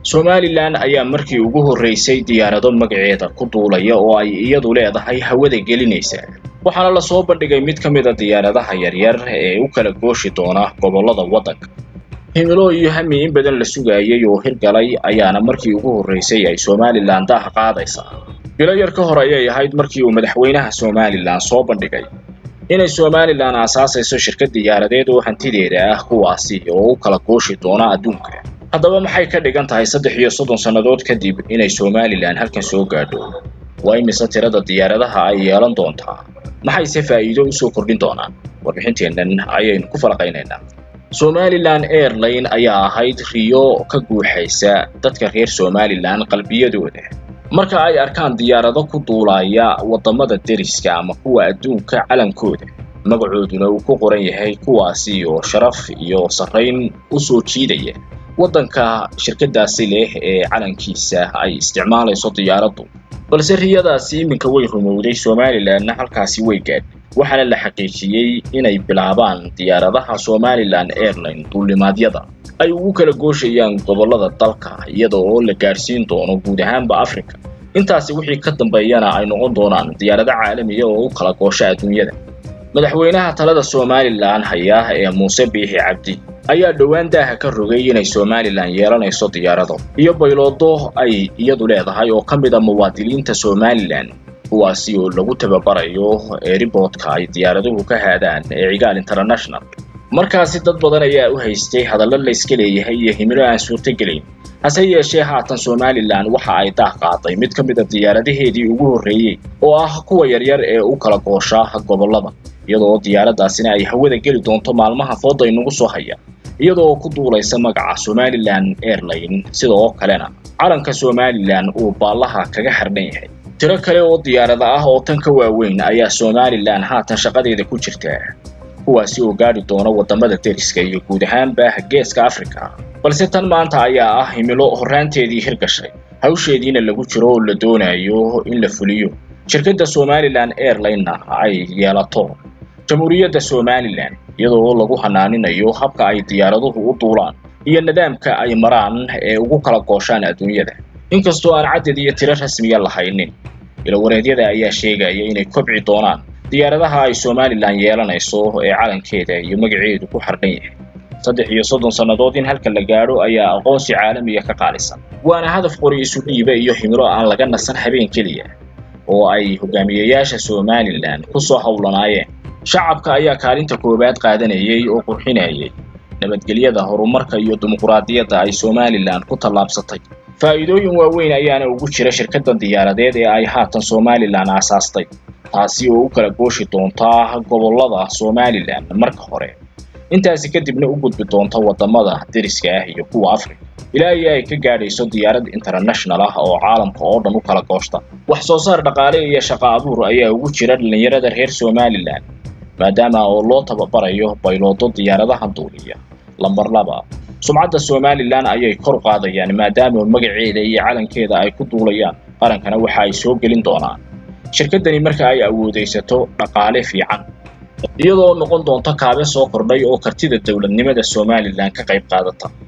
Somaliland ayaa markii ugu horeysay diyaarado magaceeda ku duulaya oo ay iyadu leedahay hawada gelinaysa. Waxaana la soo bandhigay mid ka mid ah diyaaradaha yaryar ee u kala gooshi doona gobollada waddanka. Himilo iyo hami in badan la sugayay oo hirgalay ayaana markii ugu horeysay ay Somaliland daaha qaadaysaa. Bilo yar ka hor ayay ahayd markii uu madaxweynaha Somaliland soo bandhigay inay Somaliland aasaasayso shirkad diyaaradeed oo hantideeda ah kuwaasi oo u kala gooshi doona adduunka. haddaba maxay ka dhigan tahay 33 sanadood kadib inay Somaliland halkan soo gaadho? Waa imisa tirada diyaaradaha ay yeelan doontaa? Maxay si faa'iido u soo kordhin doonaan? Warbixinteennan ayaynu ku falaqaynaynaa. Somaliland Airlines ayaa ahayd riyo ka guuxaysa dadka reer Somaliland qalbiyadooda. Marka ay arkaan diyaarado ku duulaya wadamada deriska ama kuwa adduunka calankooda, magacooduna uu ku qoran yahay kuwaasi oo sharaf iyo sarreyn u soo jiidaya waddanka shirkadaasi leh ee calankiisa ay isticmaalayso diyaaraddu. balse riyadaasi iminka way rumowday. Somaliland halkaasi way gaadhay, waxaana la xaqiijiyay inay bilaabaan diyaaradaha Somaliland Airlines duulimaadyada ay ugu kala gooshayaan gobollada dalka iyadoo la gaarsiin doono guud ahaanba Afrika. intaasi wixii ka dambeeyana ay noqon doonaan diyaarado caalami ah oo u kala goosha adduunyada. madaxweynaha talada Somaliland haya ee Muuse Biixi Cabdi ayaa dhawaan daaha ka rogay inay Somaliland yeelanayso diyaarado iyo bayloodo ay iyadu leedahay oo kamid ah muwaadiniinta Somaliland kuwaasi oo lagu tababarayo airportka ay diyaaraduhu ka haadaan ee Cigaal International. markaasi dad badan ayaa u haystay hadallo la iska leeyahay iyo himilo aan suurtagelayn. hase yeeshee haatan Somaliland waxa ay daah qaaday mid ka mid ah diyaaradaheedii ugu horeeyay oo ah kuwa yaryar ee u kala goosha gobollada, iyadoo diyaaradaasina ay hawada geli doonto maalmaha fooda inagu soo haya iyadoo ku duulaysa magaca Somaliland Airlines. sidoo kalena calanka Somaliland uu baalaha kaga xirnaan yahay. tiro kale oo diyaarado ah oo tan ka waaweyn ayaa Somaliland haatan shaqadeeda ku jirta, kuwaasi oo gaari doona wadamada deriska iyo guud ahaanba geeska Afrika. balse tan maanta ayaa ah himilo horaanteedii hirgashay, hawsheediina lagu jiro oo la doonayo in la fuliyo. shirkadda Somaliland Airlines ay yeelato jamhuuriyadda Somaliland iyadoo lagu hanaaninayo habka ay diyaaraduhu u duulaan iyo nidaamka ay maraan ee ugu kala gooshaan adduunyada. inkastoo aan cadad iyo tiro rasmi ah lahaynin, ilwareedyada ayaa sheegaya inay kobci doonaan diyaaradaha ay Somaliland yeelanayso ee calankeeda iyo magaceedu ku xardhan yahay. 33 sanadood in halka la gaaro ayaa aqoonsi caalami ah ka qaalisan, waana hadaf qori isu dhiiba iyo himilo aan laga nasan habeen kaliya oo ay hogaamiyayaasha Somaliland ku soo hawlanaayeen. shacabka ayaa kaalinta koobaad qaadanayay oo qurxinayay nabadgelyada, horumarka iyo dimuqraadiyadda ay Somaliland ku tallaabsatay. faa'iidooyin waaweyn ayaana ugu jira shirkadda diyaaradeed ee ay haatan Somaliland aasaastay, taasi oo u kala gooshi doonta gobollada Somaliland marka hore, intaasi kadibna u gudbi doonta wadamada deriska ah iyo kuwa Afrika ilaa ay ka gaadhayso diyaarad international ah oo caalamka oo dhan u kala gooshta. wax soo saar dhaqaale iyo shaqo abuur ayaa ugu jira dhalinyarada reer Somaliland maadaama oo loo tababarayo bayloodo diyaaradaha duuliya. lambar 2, sumcadda Somaliland ayay kor qaadayaan maadaama magaceeda iyo calankeeda ay ku duulayaan qarankana waxa ay soo gelin doonaan. shirkadani marka ay awoodeysato dhaqaale fiican iyadoo noqon doonto kaabe soo kordhay oo kartida dawladnimada Somaliland ka qayb qaadata.